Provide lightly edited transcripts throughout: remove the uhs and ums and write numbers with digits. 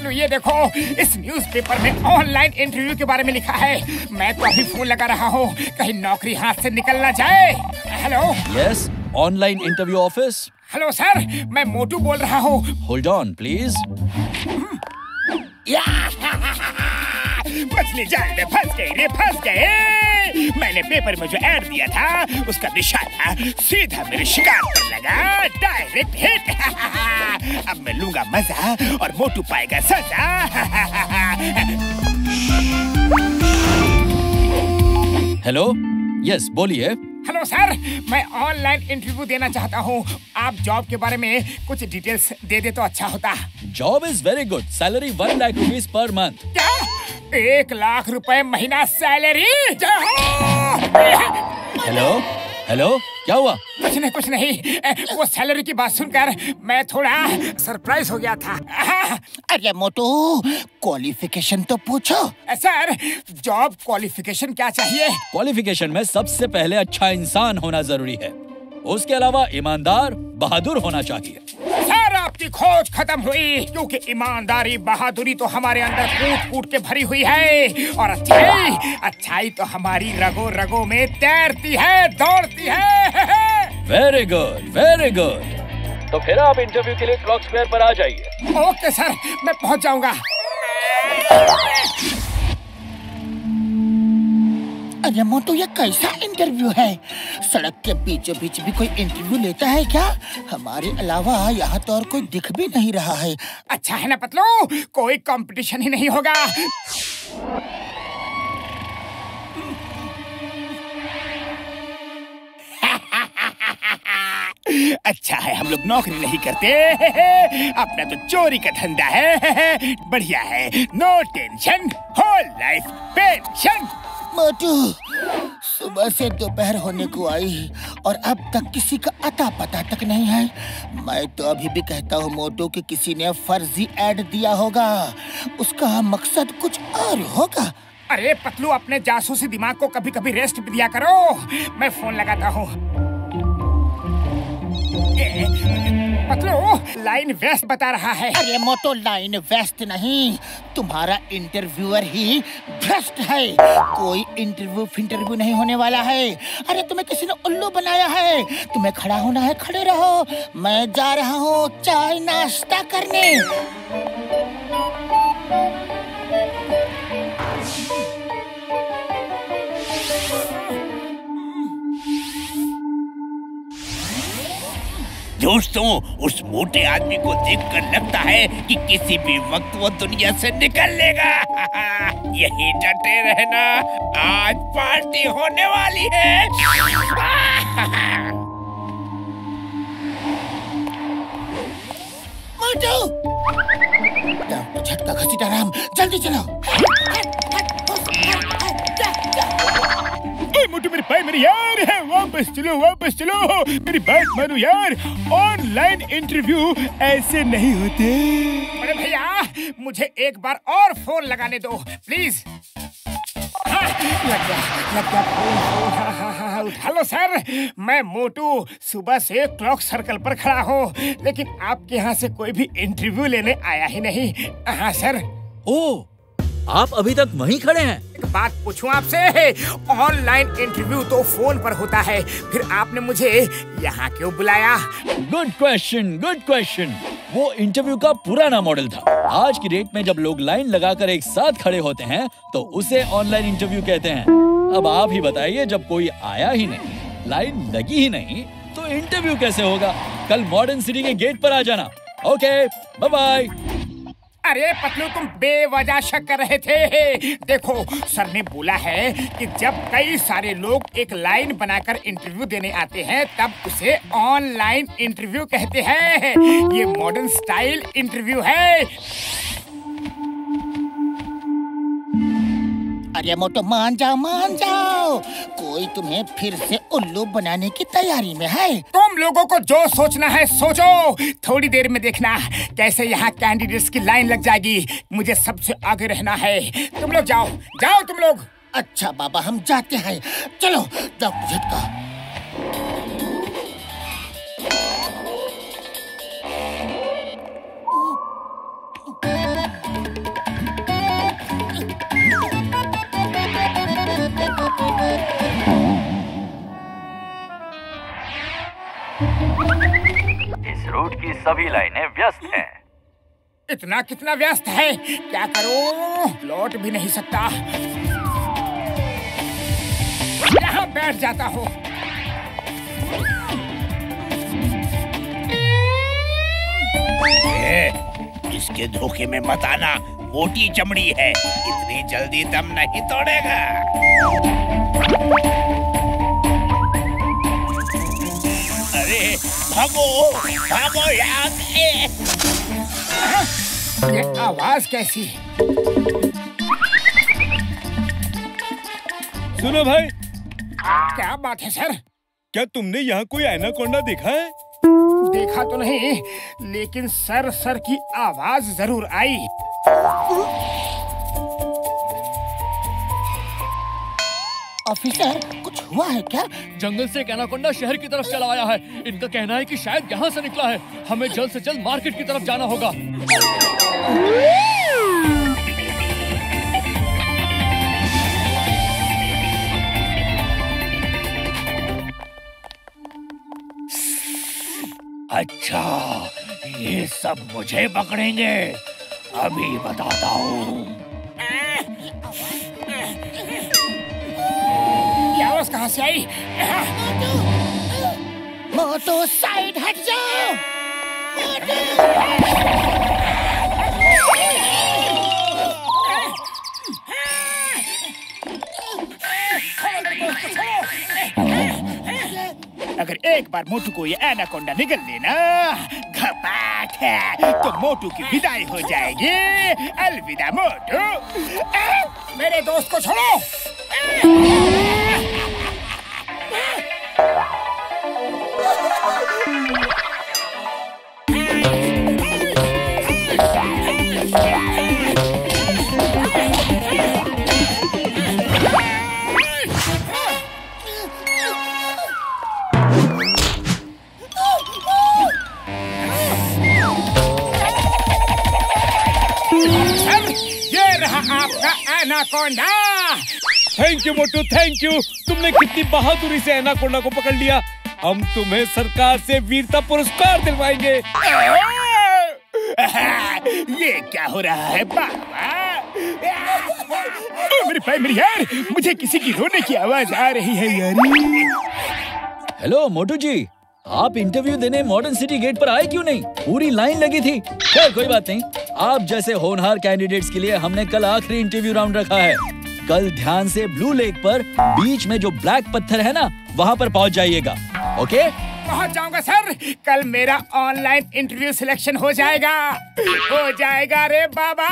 पतलू ये देखो, इस न्यूज़पेपर में ऑनलाइन इंटरव्यू के बारे में लिखा है। मैं तो अभी फोन लगा रहा हूँ, कहीं नौकरी हाथ से निकल ना जाए। Hello. Yes, online interview office. Hello sir, मैं मोटू बोल रहा हूँ। Hold on please. मछली जाल में फंस गई रे, फंस गए। मैंने पेपर में जो ऐड दिया था उसका निशाना सीधा मेरे शिकार पर लगा, डायरेक्ट हिट। अब मैं लूंगा मजा और मोटू पाएगा सजा। हेलो, यस बोलिए। हेलो सर, मैं ऑनलाइन इंटरव्यू देना चाहता हूँ। आप जॉब के बारे में कुछ डिटेल्स दे दे तो अच्छा होता। Job is very good, salary 1 lakh rupees per month. क्या 1 लाख रुपए महीना सैलरी? हेलो हेलो, क्या हुआ? कुछ नहीं, वो सैलरी की बात सुनकर मैं थोड़ा सरप्राइज हो गया था। अरे मोटू, क्वालिफिकेशन तो पूछो। सर, जॉब क्वालिफिकेशन क्या चाहिए? क्वालिफिकेशन में सबसे पहले अच्छा इंसान होना जरूरी है, उसके अलावा ईमानदार, बहादुर होना चाहिए। सर, आपकी खोज खत्म हुई, क्योंकि ईमानदारी बहादुरी तो हमारे अंदर कूट कूट के भरी हुई है, और अच्छाई तो हमारी रगों रगों में तैरती है, दौड़ती है। Very good, very good. तो फिर आप इंटरव्यू के लिए क्लॉक स्क्वायर पर आ जाइए। ओके सर, मैं पहुंच जाऊंगा। अरे मोटू, ये कैसा इंटरव्यू है? सड़क के बीचों बीच भी कोई इंटरव्यू लेता है क्या? हमारे अलावा यहाँ तो और कोई दिख भी नहीं रहा है। अच्छा है ना पतलू, कोई कंपटीशन ही नहीं होगा। अच्छा है हम लोग नौकरी नहीं करते, अपना तो चोरी का धंधा है। बढ़िया है, no tension, whole life pension. Motu, सुबह से दोपहर होने को आई और अब तक किसी का अता पता तक नहीं है। मैं तो अभी भी कहता हूँ मोटू कि किसी ने फर्जी ऐड दिया होगा, उसका मकसद कुछ और होगा। अरे पतलू, अपने जासूसी दिमाग को कभी कभी रेस्ट भी दिया करो। मैं फोन लगाता हूँ। पतलू, लाइन व्यस्त बता रहा है। अरे मोटो, लाइन व्यस्त नहीं, तुम्हारा इंटरव्यूअर ही भ्रष्ट है। कोई इंटरव्यू नहीं होने वाला है। अरे तुम्हें किसी ने उल्लू बनाया है। तुम्हें खड़ा होना है, खड़े रहो। मैं जा रहा हूँ चाय नाश्ता करने। दोस्तों, उस मोटे आदमी को देखकर लगता है कि किसी भी वक्त वो दुनिया से निकल लेगा। यही डटे रहना, आज पार्टी होने वाली है। मोटू, झटका घसीटा राम, जल्दी चलो। मोटू, मेरी बात मेरी यार है, वापस चलो, मेरी बात मानो यार। ऑनलाइन इंटरव्यू ऐसे नहीं होते। अरे भैया, मुझे एक बार और फोन लगाने दो प्लीज। लग गया फोन। हेलो सर, मैं मोटू सुबह से क्लॉक सर्कल पर खड़ा हूँ, लेकिन आपके यहाँ से कोई भी इंटरव्यू लेने आया ही नहीं। हाँ सर। ओह, आप अभी तक वहीं खड़े हैं? एक बात पूछूं आपसे, ऑनलाइन इंटरव्यू तो फोन पर होता है, फिर आपने मुझे यहाँ क्यों बुलाया? Good question, good question. वो इंटरव्यू का पुराना मॉडल था। आज की डेट में जब लोग लाइन लगाकर एक साथ खड़े होते हैं तो उसे ऑनलाइन इंटरव्यू कहते हैं। अब आप ही बताइए, जब कोई आया ही नहीं, लाइन लगी ही नहीं, तो इंटरव्यू कैसे होगा? कल मॉडर्न सिटी के गेट पर आ जाना। Okay, bye bye. अरे पतलू, तुम बेवजह शक कर रहे थे। देखो, सर ने बोला है कि जब कई सारे लोग एक लाइन बनाकर इंटरव्यू देने आते हैं तब उसे ऑनलाइन इंटरव्यू कहते हैं। ये मॉडर्न स्टाइल इंटरव्यू है। अरे मोटो, मान जाओ। कोई तुम्हें फिर से उल्लू बनाने की तैयारी में है। तुम लोगों को जो सोचना है सोचो। थोड़ी देर में देखना कैसे यहाँ कैंडिडेट्स की लाइन लग जाएगी। मुझे सबसे आगे रहना है। तुम लोग जाओ तुम लोग। अच्छा बाबा, हम जाते हैं। चलो, जाओ झटका। शूट की सभी लाइनें व्यस्त हैं। इतना कितना व्यस्त है, क्या करूं? लौट भी नहीं सकता, यहाँ बैठ जाता हूँ। इसके धोखे में मत आना, मोटी चमड़ी है, इतनी जल्दी दम नहीं तोड़ेगा। अरे भागो भागो यहाँ से। ये आवाज कैसी? सुनो भाई, क्या बात है सर? क्या तुमने यहाँ कोई एनाकोंडा देखा है? देखा तो नहीं, लेकिन सर की आवाज जरूर आई। ऑफिसर, कुछ हुआ है क्या? जंगल से एक एनाकोंडा शहर की तरफ चला आया है। इनका कहना है कि शायद यहाँ से निकला है। हमें जल्द से जल्द मार्केट की तरफ जाना होगा। अच्छा, ये सब मुझे पकड़ेंगे, अभी बताता हूँ। ये आवाज कहाँ से आई? मोटू साइड हट जाओ। अगर एक बार मोटू को ये एनाकोंडा निगल लेना घपाट है, तो मोटू की विदाई हो जाएगी। अलविदा मोटू। मेरे दोस्त को छोड़ो। आपका anaconda. Thank you Motu, thank you. तुमने कितनी बहादुरी से एनाकोंडा को पकड़ लिया। हम तुम्हें सरकार से वीरता पुरस्कार दिलवाएंगे। ये क्या हो रहा है बाबा? मेरे भाई, मेरी यार, मुझे किसी की रोने की आवाज आ रही है यार। हेलो मोटू जी, आप इंटरव्यू देने मॉडर्न सिटी गेट पर आए क्यों नहीं? पूरी लाइन लगी थी। खैर कोई बात नहीं, आप जैसे होनहार कैंडिडेट्स के लिए हमने कल आखिरी इंटरव्यू राउंड रखा है। कल ध्यान से ब्लू लेक पर बीच में जो ब्लैक पत्थर है ना, वहाँ पर पहुँच जाइएगा। ओके? पहुँच जाऊंगा सर। कल मेरा ऑनलाइन इंटरव्यू सिलेक्शन हो जाएगा रे बाबा।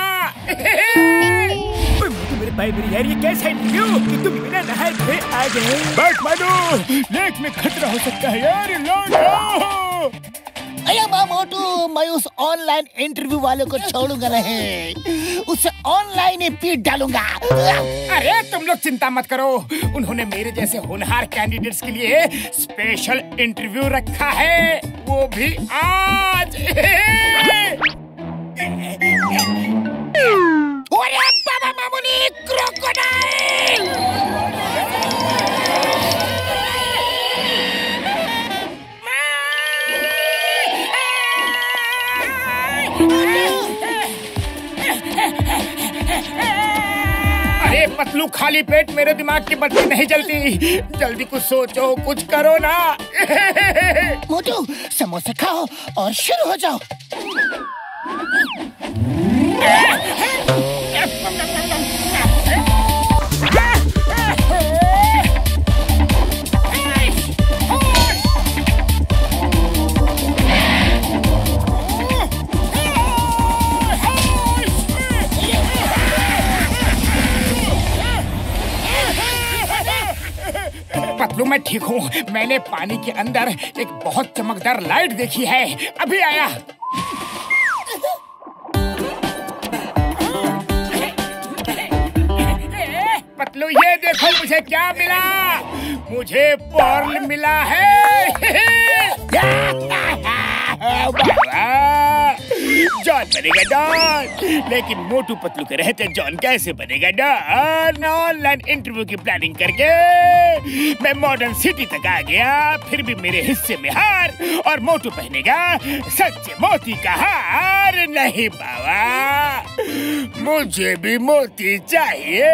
मेरे भाई, मेरी यार, ये कैसा इंटरव्यू कि तुम बिना नहाए धोए आ गए? बैठ मानो, लेक में खतरा हो सकता है यार। लौटो। अरे माँ मोटू, मैं उस ऑनलाइन इंटरव्यू वाले को छोड़ूंगा नहीं, उसे ऑनलाइन ही पीट डालूंगा। अरे तुम लोग चिंता मत करो, उन्होंने मेरे जैसे होनहार कैंडिडेट्स के लिए स्पेशल इंटरव्यू रखा है, वो भी आज। अरे बाबा मामूली क्रोकोडाइल! अरे पतलू, खाली पेट मेरे दिमाग की बत्ती नहीं जलती। जल्दी कुछ सोचो, कुछ करो ना। मोटू, समोसे खाओ और शुरू हो जाओ। पतलू, मैं ठीक हूँ। मैंने पानी के अंदर एक बहुत चमकदार लाइट देखी है, अभी आया। पतलू, ये देखो मुझे क्या मिला। मुझे पर्ल मिला है। बाबा, जॉन बनेगा डॉन। लेकिन मोटू पतलू के रहते जॉन कैसे बनेगा डॉन? ऑनलाइन इंटरव्यू की प्लानिंग करके मैं मॉडर्न सिटी तक आ गया, फिर भी मेरे हिस्से में हार, और मोटू पहनेगा सच्चे मोती का हार। नहीं बाबा, मुझे भी मोती चाहिए।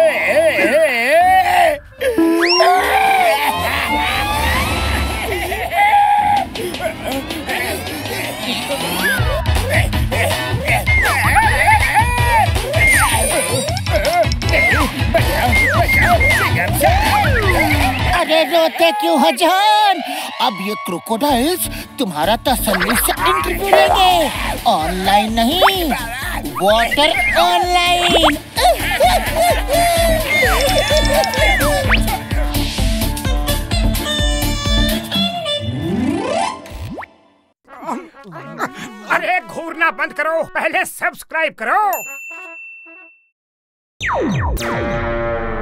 अरे रोते क्यों हो जॉन? अब ये क्रोकोडाइल्स तुम्हारा तसल्ली से इंटरव्यू लेंगे, ऑनलाइन नहीं, वाटर ऑनलाइन। अरे घूरना बंद करो, पहले सब्सक्राइब करो।